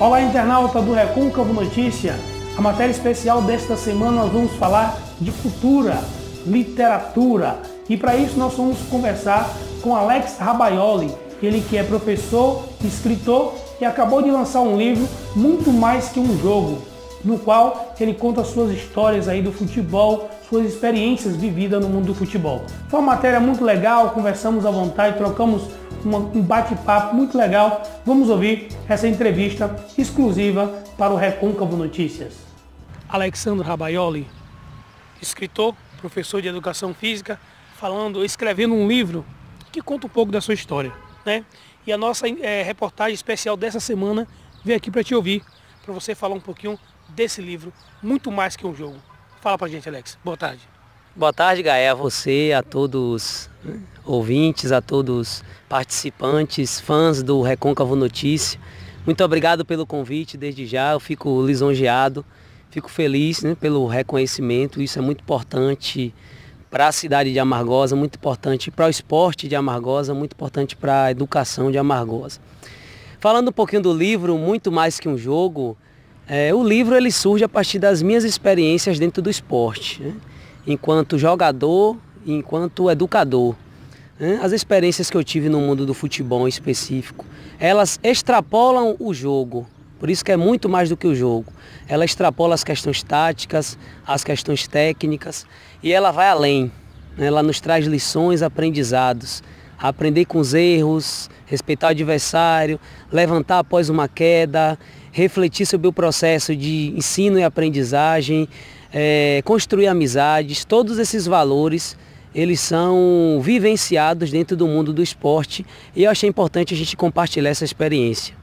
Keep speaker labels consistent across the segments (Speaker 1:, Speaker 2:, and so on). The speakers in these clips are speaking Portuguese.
Speaker 1: Olá, internauta do Recôncavo Notícia. A matéria especial desta semana nós vamos falar de cultura, literatura. E para isso nós vamos conversar com Alex Rabaioli, ele que é professor, escritor e acabou de lançar um livro Muito Mais Que Um Jogo, no qual ele conta suas histórias aí do futebol, suas experiências vividas no mundo do futebol. Foi uma matéria muito legal, conversamos à vontade, trocamos um bate-papo muito legal. Vamos ouvir essa entrevista exclusiva para o Recôncavo Notícias. Alexandre Rabaioli, escritor, professor de educação física, escrevendo um livro que conta um pouco da sua história, né? E a nossa reportagem especial dessa semana veio aqui para te ouvir, para você falar um pouquinho desse livro, Muito Mais Que Um Jogo. Fala pra gente, Alex. Boa tarde.
Speaker 2: Boa tarde, Gaé, a você, a todos ouvintes, a todos participantes, fãs do Recôncavo Notícia. Muito obrigado pelo convite desde já, eu fico lisonjeado, fico feliz, né, pelo reconhecimento. Isso é muito importante para a cidade de Amargosa, muito importante para o esporte de Amargosa, muito importante para a educação de Amargosa. Falando um pouquinho do livro, Muito Mais Que Um Jogo, o livro ele surge a partir das minhas experiências dentro do esporte, né? Enquanto jogador e enquanto educador. As experiências que eu tive no mundo do futebol em específico, elas extrapolam o jogo, por isso que é muito mais do que o jogo. Ela extrapola as questões táticas, as questões técnicas e ela vai além. Ela nos traz lições, aprendizados. Aprender com os erros, respeitar o adversário, levantar após uma queda, refletir sobre o processo de ensino e aprendizagem, construir amizades. Todos esses valores, eles são vivenciados dentro do mundo do esporte e eu achei importante a gente compartilhar essa experiência.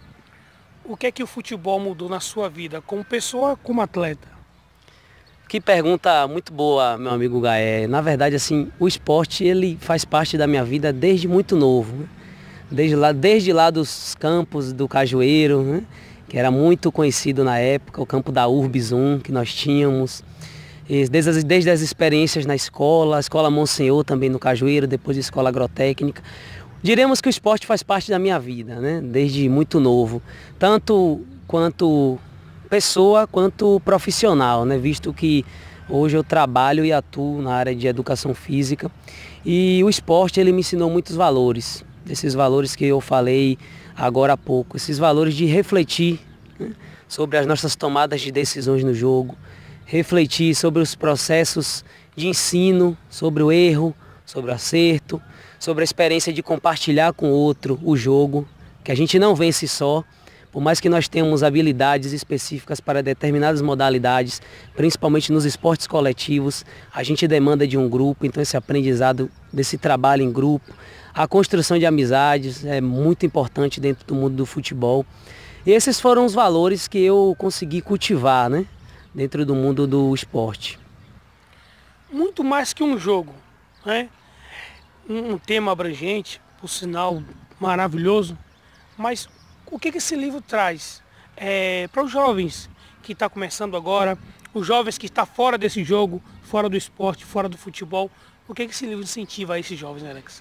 Speaker 1: O que é que o futebol mudou na sua vida, como pessoa, como atleta?
Speaker 2: Que pergunta muito boa, meu amigo Gaé. Na verdade, assim, o esporte ele faz parte da minha vida desde muito novo, né? Desde lá dos campos do Cajueiro, né? Que era muito conhecido na época, o campo da Urbis 1 que nós tínhamos. Desde as experiências na escola, a escola Monsenhor também no Cajueiro, depois a escola agrotécnica. Diremos que o esporte faz parte da minha vida, né? Desde muito novo, tanto quanto pessoa quanto profissional, né? Visto que hoje eu trabalho e atuo na área de educação física e o esporte ele me ensinou muitos valores, esses valores que eu falei agora há pouco, esses valores de refletir, né, sobre as nossas tomadas de decisões no jogo, refletir sobre os processos de ensino, sobre o erro, sobre o acerto, sobre a experiência de compartilhar com o outro o jogo, que a gente não vence só, por mais que nós tenhamos habilidades específicas para determinadas modalidades, principalmente nos esportes coletivos, a gente demanda de um grupo, então esse aprendizado desse trabalho em grupo, a construção de amizades é muito importante dentro do mundo do futebol. E esses foram os valores que eu consegui cultivar, né, dentro do mundo do esporte.
Speaker 1: Muito mais que um jogo, né? Um tema abrangente, por sinal maravilhoso, mas o que esse livro traz para os jovens que estão começando agora, os jovens que estão fora desse jogo, fora do esporte, fora do futebol, o que esse livro incentiva a esses jovens, né, Alex?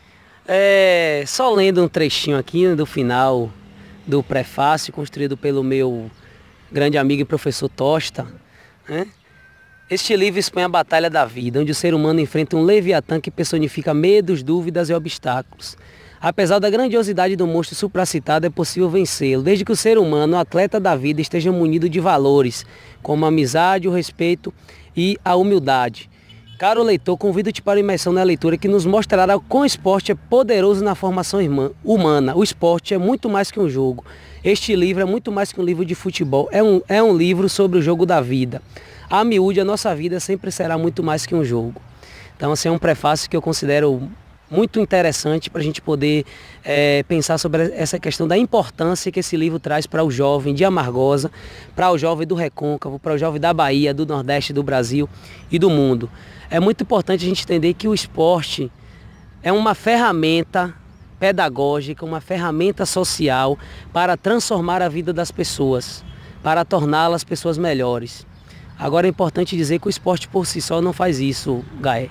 Speaker 2: Só lendo um trechinho aqui, né, do final do prefácio, construído pelo meu grande amigo e professor Tosta, né? Este livro expõe a batalha da vida, onde o ser humano enfrenta um leviatã que personifica medos, dúvidas e obstáculos. Apesar da grandiosidade do monstro supracitado, é possível vencê-lo, desde que o ser humano, o atleta da vida, esteja munido de valores, como a amizade, o respeito e a humildade. Caro leitor, convido-te para a imersão na leitura que nos mostrará como o esporte é poderoso na formação humana. O esporte é muito mais que um jogo. Este livro é muito mais que um livro de futebol, é um livro sobre o jogo da vida. A miúde, a nossa vida sempre será muito mais que um jogo. Então, assim, é um prefácio que eu considero muito interessante para a gente poder pensar sobre essa questão da importância que esse livro traz para o jovem de Amargosa, para o jovem do Recôncavo, para o jovem da Bahia, do Nordeste, do Brasil e do mundo. É muito importante a gente entender que o esporte é uma ferramenta pedagógica, uma ferramenta social para transformar a vida das pessoas, para torná-las pessoas melhores. Agora é importante dizer que o esporte por si só não faz isso, Gaé.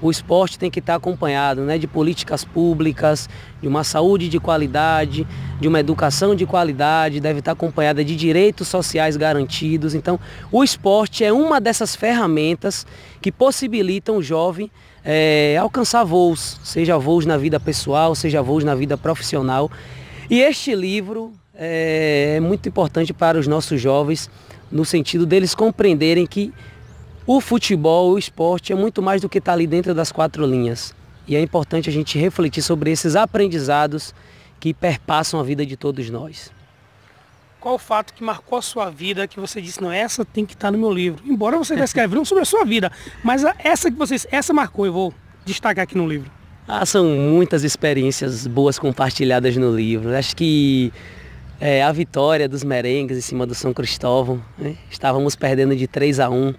Speaker 2: o esporte tem que estar acompanhado, né, de políticas públicas, de uma saúde de qualidade, de uma educação de qualidade, deve estar acompanhada de direitos sociais garantidos. Então, o esporte é uma dessas ferramentas que possibilitam o jovem alcançar voos, seja voos na vida pessoal, seja voos na vida profissional. E este livro é muito importante para os nossos jovens, no sentido deles compreenderem que o futebol, o esporte é muito mais do que estar ali dentro das quatro linhas. E é importante a gente refletir sobre esses aprendizados que perpassam a vida de todos nós.
Speaker 1: Qual o fato que marcou a sua vida, que você disse, não, essa tem que estar no meu livro? Embora você está escrevendo sobre a sua vida, mas essa marcou, eu vou destacar aqui no livro.
Speaker 2: São muitas experiências boas compartilhadas no livro. Acho que a vitória dos merengues em cima do São Cristóvão, né? Estávamos perdendo de 3-1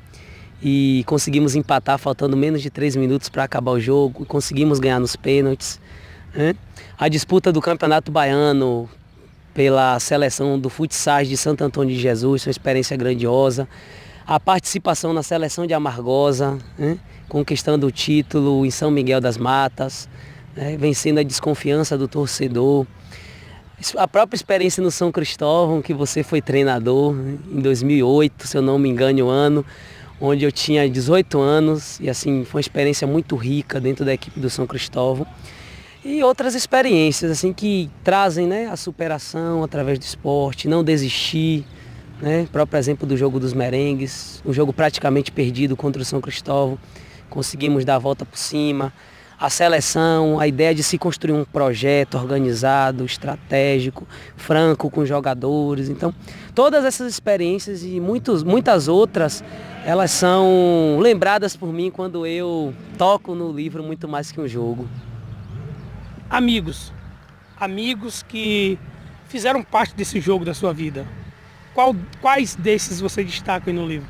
Speaker 2: e conseguimos empatar faltando menos de 3 minutos para acabar o jogo, conseguimos ganhar nos pênaltis, né? A disputa do Campeonato Baiano pela seleção do futsal de Santo Antônio de Jesus, uma experiência grandiosa. A participação na seleção de Amargosa, né? Conquistando o título em São Miguel das Matas, né? Vencendo a desconfiança do torcedor. A própria experiência no São Cristóvão, que você foi treinador, né? Em 2008, se eu não me engano, o ano, onde eu tinha 18 anos, e assim, foi uma experiência muito rica dentro da equipe do São Cristóvão. E outras experiências assim que trazem, né, a superação através do esporte, não desistir, né? O próprio exemplo do jogo dos merengues, um jogo praticamente perdido contra o São Cristóvão, conseguimos dar a volta por cima. A seleção, a ideia de se construir um projeto organizado, estratégico, franco com os jogadores. Então, todas essas experiências e muitas outras, elas são lembradas por mim quando eu toco no livro Muito Mais Que um Jogo.
Speaker 1: Amigos que fizeram parte desse jogo da sua vida, quais desses você destaca aí no livro?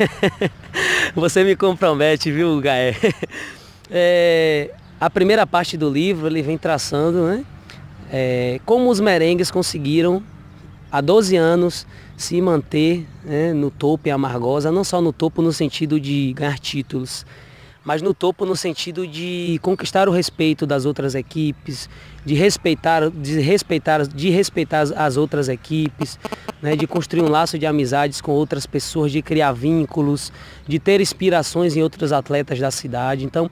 Speaker 2: Você me compromete, viu, Gaé? A primeira parte do livro ele vem traçando, né, como os merengues conseguiram, há 12 anos, se manter, né, no topo em Amargosa, não só no topo no sentido de ganhar títulos, mas no topo no sentido de conquistar o respeito das outras equipes, de respeitar as outras equipes, né, de construir um laço de amizades com outras pessoas, de criar vínculos, de ter inspirações em outros atletas da cidade. Então,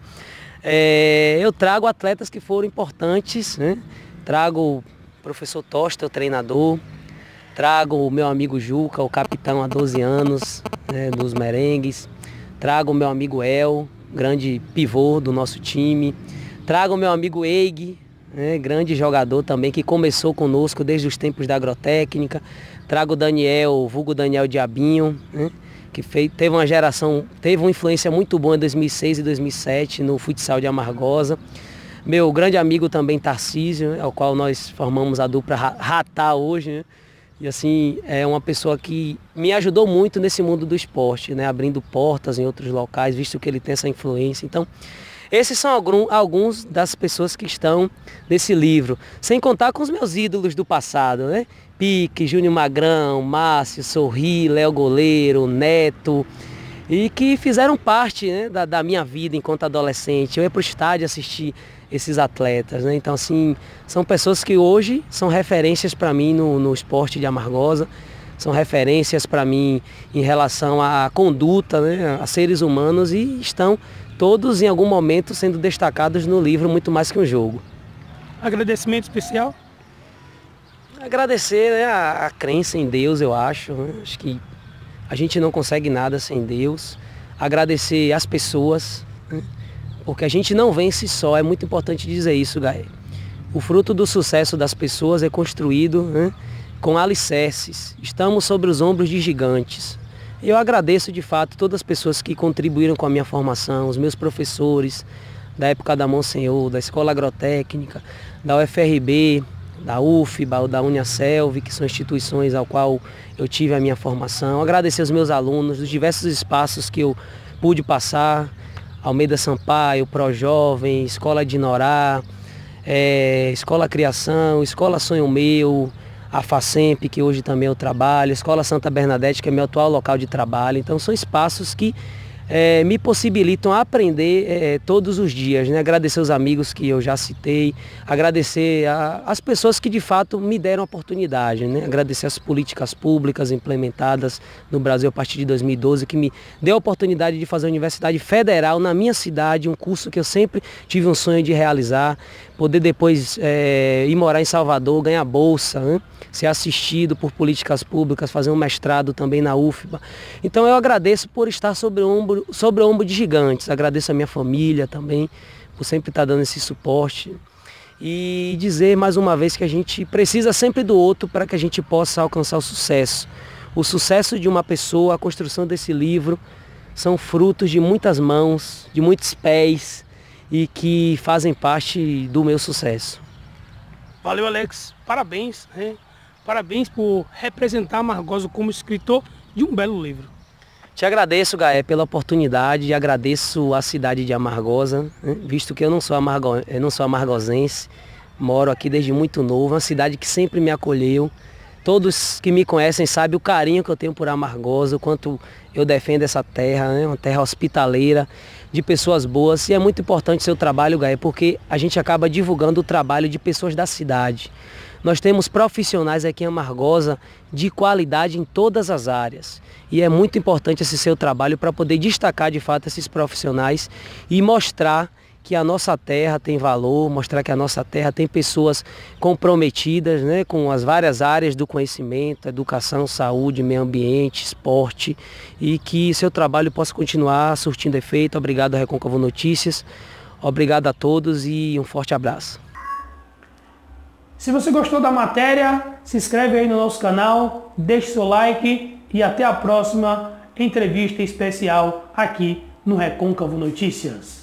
Speaker 2: eu trago atletas que foram importantes, né? Trago o professor Tosta, o treinador, trago o meu amigo Juca, o capitão há 12 anos, né, dos merengues, trago o meu amigo El, grande pivô do nosso time, trago o meu amigo Eig, né, grande jogador também, que começou conosco desde os tempos da agrotécnica, trago o Daniel, vulgo Daniel Diabinho, né, que teve uma influência muito boa em 2006 e 2007 no futsal de Amargosa. Meu grande amigo também Tarcísio, né, ao qual nós formamos a dupla Ratá hoje, né? E assim, é uma pessoa que me ajudou muito nesse mundo do esporte, né? Abrindo portas em outros locais, visto que ele tem essa influência. Então, esses são alguns das pessoas que estão nesse livro, sem contar com os meus ídolos do passado, né? Pique, Júnior Magrão, Márcio, Sorri, Léo Goleiro, Neto, e que fizeram parte, né, da minha vida enquanto adolescente. Eu ia para o estádio assistir esses atletas, né? Então, assim, são pessoas que hoje são referências para mim no esporte de Amargosa, são referências para mim em relação à conduta, né, a seres humanos, e estão todos em algum momento sendo destacados no livro Muito Mais Que um Jogo.
Speaker 1: Agradecimento especial?
Speaker 2: Agradecer, né, a crença em Deus, eu acho, né? Acho que a gente não consegue nada sem Deus. Agradecer as pessoas, né? Porque a gente não vence só, é muito importante dizer isso, Gaé. O fruto do sucesso das pessoas é construído, né, com alicerces. Estamos sobre os ombros de gigantes. Eu agradeço de fato todas as pessoas que contribuíram com a minha formação, os meus professores da época da Monsenhor, da Escola Agrotécnica, da UFRB, da UFBA, da Uniaselv, que são instituições ao qual eu tive a minha formação. Agradecer aos meus alunos dos diversos espaços que eu pude passar, Almeida Sampaio, ProJovem, Escola de Norá, Escola Criação, Escola Sonho Meu, a FACEMP, que hoje também eu trabalho, Escola Santa Bernadette, que é meu atual local de trabalho. Então são espaços que me possibilitam aprender todos os dias, né? Agradecer os amigos que eu já citei, agradecer as pessoas que de fato me deram oportunidade, né? Agradecer as políticas públicas implementadas no Brasil a partir de 2012, que me deu a oportunidade de fazer a Universidade Federal na minha cidade, um curso que eu sempre tive um sonho de realizar, poder depois ir morar em Salvador, ganhar bolsa, né? Ser assistido por políticas públicas, fazer um mestrado também na UFBA. Então eu agradeço por estar sobre o ombro de gigantes, agradeço a minha família também, por sempre estar dando esse suporte. E dizer mais uma vez que a gente precisa sempre do outro para que a gente possa alcançar o sucesso. O sucesso de uma pessoa, a construção desse livro, são frutos de muitas mãos, de muitos pés e que fazem parte do meu sucesso.
Speaker 1: Valeu, Alex. Parabéns, né? Parabéns por representar Amargosa como escritor de um belo livro.
Speaker 2: Te agradeço, Gaé, pela oportunidade e agradeço a cidade de Amargosa, né? Visto que eu não sou amargosense, moro aqui desde muito novo, uma cidade que sempre me acolheu. Todos que me conhecem sabem o carinho que eu tenho por Amargosa, o quanto eu defendo essa terra, né? Uma terra hospitaleira, de pessoas boas. E é muito importante o seu trabalho, Gaé, porque a gente acaba divulgando o trabalho de pessoas da cidade. Nós temos profissionais aqui em Amargosa de qualidade em todas as áreas. E é muito importante esse seu trabalho para poder destacar de fato esses profissionais e mostrar que a nossa terra tem valor, mostrar que a nossa terra tem pessoas comprometidas, né, com as várias áreas do conhecimento, educação, saúde, meio ambiente, esporte, e que seu trabalho possa continuar surtindo efeito. Obrigado, Recôncavo Notícias. Obrigado a todos e um forte abraço.
Speaker 1: Se você gostou da matéria, se inscreve aí no nosso canal, deixe seu like e até a próxima entrevista especial aqui no Recôncavo Notícias.